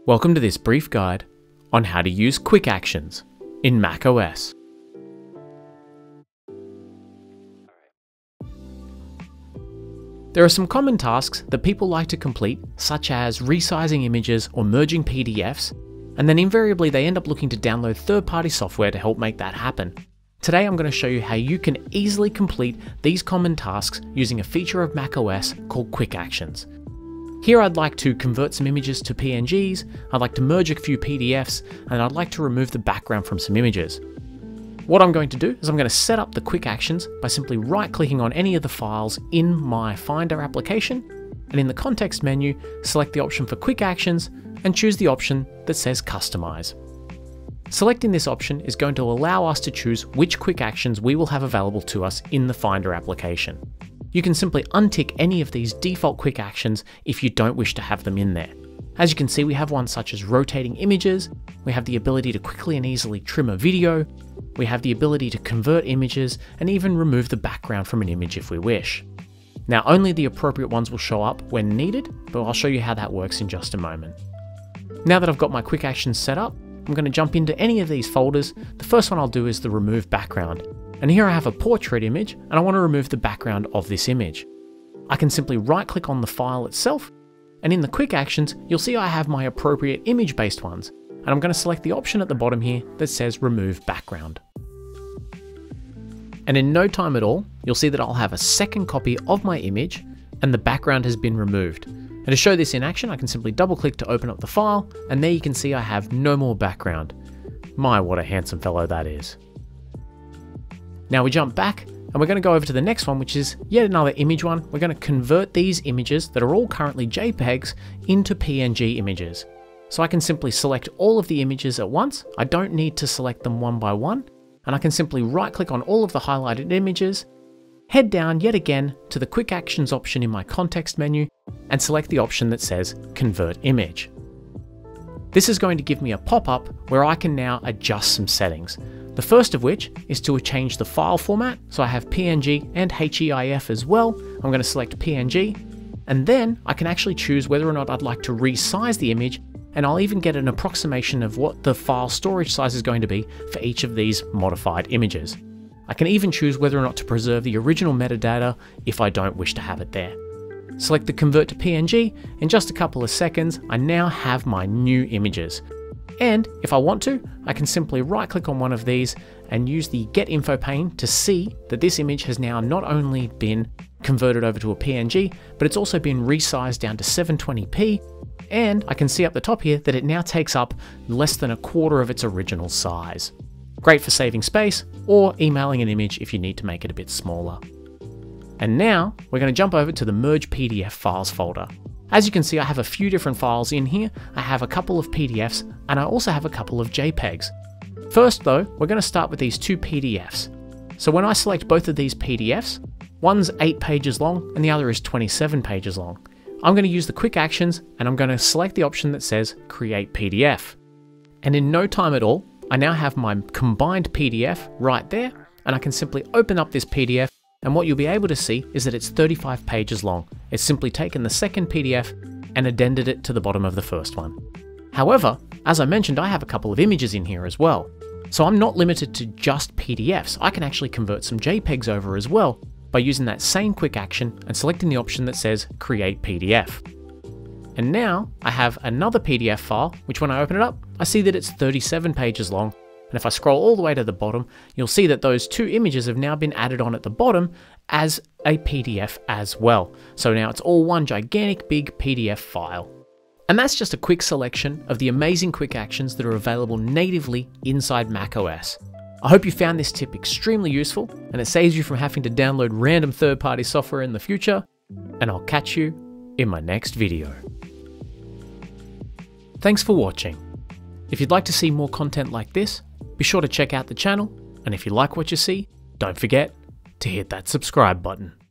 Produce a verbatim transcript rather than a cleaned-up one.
Welcome to this brief guide on how to use quick actions in macOS. There are some common tasks that people like to complete, such as resizing images or merging P D Fs, and then invariably they end up looking to download third-party software to help make that happen. Today I'm going to show you how you can easily complete these common tasks using a feature of macOS called quick actions. Here I'd like to convert some images to P N Gs, I'd like to merge a few P D Fs, and I'd like to remove the background from some images. What I'm going to do is I'm going to set up the quick actions by simply right-clicking on any of the files in my Finder application, and in the context menu, select the option for quick actions and choose the option that says Customize. Selecting this option is going to allow us to choose which quick actions we will have available to us in the Finder application. You can simply untick any of these default quick actions if you don't wish to have them in there. As you can see, we have ones such as rotating images, we have the ability to quickly and easily trim a video, we have the ability to convert images, and even remove the background from an image if we wish. Now, only the appropriate ones will show up when needed, but I'll show you how that works in just a moment. Now that I've got my quick actions set up, I'm going to jump into any of these folders. The first one I'll do is the remove background. And here I have a portrait image, and I want to remove the background of this image. I can simply right-click on the file itself, and in the quick actions, you'll see I have my appropriate image-based ones, and I'm going to select the option at the bottom here that says Remove Background. And in no time at all, you'll see that I'll have a second copy of my image, and the background has been removed. And to show this in action, I can simply double-click to open up the file, and there you can see I have no more background. My, what a handsome fellow that is. Now we jump back and we're going to go over to the next one, which is yet another image one. We're going to convert these images that are all currently JPEGs into P N G images. So I can simply select all of the images at once. I don't need to select them one by one. And I can simply right click on all of the highlighted images, head down yet again to the quick actions option in my context menu and select the option that says Convert Image. This is going to give me a pop-up where I can now adjust some settings. The first of which is to change the file format, so I have P N G and H E I F as well. I'm going to select P N G, and then I can actually choose whether or not I'd like to resize the image, and I'll even get an approximation of what the file storage size is going to be for each of these modified images. I can even choose whether or not to preserve the original metadata if I don't wish to have it there. Select the Convert to P N G, in just a couple of seconds, I now have my new images. And if I want to, I can simply right click on one of these and use the Get Info pane to see that this image has now not only been converted over to a P N G, but it's also been resized down to seven twenty p, and I can see up the top here that it now takes up less than a quarter of its original size. Great for saving space or emailing an image if you need to make it a bit smaller. And now we're going to jump over to the Merge P D F Files folder. As you can see, I have a few different files in here. I have a couple of P D Fs and I also have a couple of JPEGs. First though, we're going to start with these two P D Fs. So when I select both of these P D Fs, one's eight pages long and the other is twenty-seven pages long. I'm going to use the quick actions and I'm going to select the option that says Create P D F. And in no time at all, I now have my combined P D F right there, and I can simply open up this P D F, and what you'll be able to see is that it's thirty-five pages long. It's simply taken the second P D F and addended it to the bottom of the first one. However, as I mentioned, I have a couple of images in here as well. So I'm not limited to just P D Fs. I can actually convert some JPEGs over as well by using that same quick action and selecting the option that says Create P D F. And now I have another P D F file, which when I open it up, I see that it's thirty-seven pages long. And if I scroll all the way to the bottom, you'll see that those two images have now been added on at the bottom as a P D F as well. So now it's all one gigantic big P D F file. And that's just a quick selection of the amazing quick actions that are available natively inside macOS. I hope you found this tip extremely useful and it saves you from having to download random third-party software in the future. And I'll catch you in my next video. Thanks for watching. If you'd like to see more content like this, be sure to check out the channel, and if you like what you see, don't forget to hit that subscribe button.